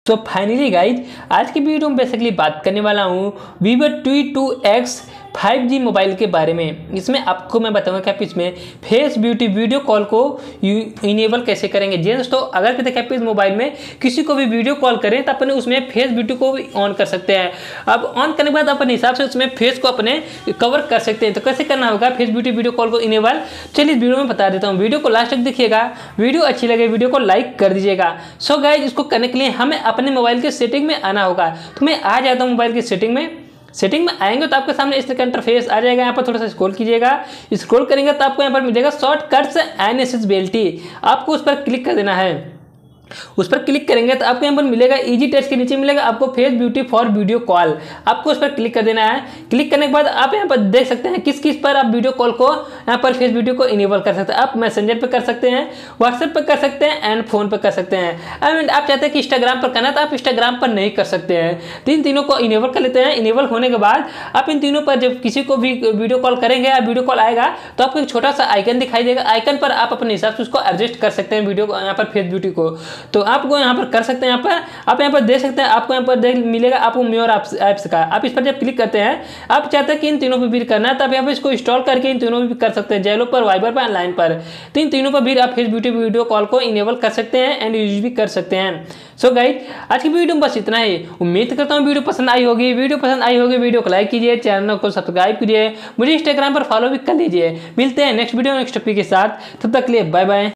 तो finally guys आज की वीडियो में बेसिकली बात करने वाला हूँ Vivo T2X 5G मोबाइल के बारे में। इसमें आपको मैं बताऊंगा कि आप इसमें फेस ब्यूटी वीडियो कॉल को इनेबल कैसे करेंगे। जी दोस्तों, अगर कहते हैं कि इस मोबाइल में किसी को भी वीडियो कॉल करें तो अपने उसमें फेस ब्यूटी को भी ऑन कर सकते हैं। अब ऑन करने के बाद अपने हिसाब से उसमें फेस को अपने कवर कर सकते हैं। तो कैसे करना होगा फेस ब्यूटी वीडियो कॉल को इनेबल, चलिए इस वीडियो में बता देता हूँ। वीडियो को लास्ट तक देखिएगा, वीडियो अच्छी लगे वीडियो को लाइक कर दीजिएगा। सो गाइज इसको करने के लिए हमें अपने मोबाइल के सेटिंग में आना होगा। तो मैं आ जाता हूँ मोबाइल की सेटिंग में आएंगे तो आपके सामने इस तरह का इंटरफेस आ जाएगा। यहाँ पर थोड़ा सा स्क्रॉल कीजिएगा, स्क्रॉल करेंगे तो आपको यहाँ पर मिलेगा शॉर्टकट्स एंड एक्सेसिबिलिटी, आपको उस पर क्लिक कर देना है। उस पर क्लिक करेंगे तो आपको यहाँ पर मिलेगा इजी टेक्स्ट के नीचे मिलेगा आपको face beauty for video call, आपको उस पर क्लिक कर देना है। क्लिक करने के बाद आप यहाँ पर देख सकते हैं किस किस पर आप वीडियो कॉल को यहाँ पर फेस ब्यूटी को इनेबल कर सकते हैं। आप मैसेंजर पर कर सकते हैं, व्हाट्सएप पर कर सकते हैं एंड फोन पर कर सकते हैं। एंड आप चाहते हैं कि इंस्टाग्राम पर करना तो आप इंस्टाग्राम पर नहीं कर सकते हैं। तो इन तीनों को इनेबल कर लेते हैं। इनेबल होने के बाद आप इन तीनों पर जब किसी को भी वीडियो कॉल करेंगे या वीडियो कॉल आएगा तो आपको एक छोटा सा आइकन दिखाई देगा। आइकन पर आप अपने हिसाब से उसको एडजस्ट कर सकते हैं वीडियो यहाँ पर फेस ब्यूटी को। तो आपको यहाँ पर कर सकते हैं। यहाँ पर आप यहाँ पर देख सकते हैं, आपको यहाँ पर मिलेगा आपको म्योर ऐप्स का। आप इस पर जब क्लिक करते हैं, आप चाहते हैं कि इन तीनों पर भी करना है तो आप यहाँ पर इसको इंस्टॉल करके इन तीनों पर भी कर सकते हैं, जेलो पर, वाइबर पर, ऑनलाइन पर। तो इन तीनों पर भी आप फेस ब्यूटी वीडियो कॉल को इनेबल कर सकते हैं एंड यूज भी कर सकते हैं। सो गाइस आज की वीडियो में बस इतना ही। उम्मीद करता हूँ वीडियो पसंद आई होगी। वीडियो को लाइक कीजिए, चैनल को सब्सक्राइब कीजिए, मुझे इंस्टाग्राम पर फॉलो भी कर लीजिए। मिलते हैं नेक्स्ट वीडियो नेक्स्ट टॉपिक के साथ, तब तक के लिए बाय बाय।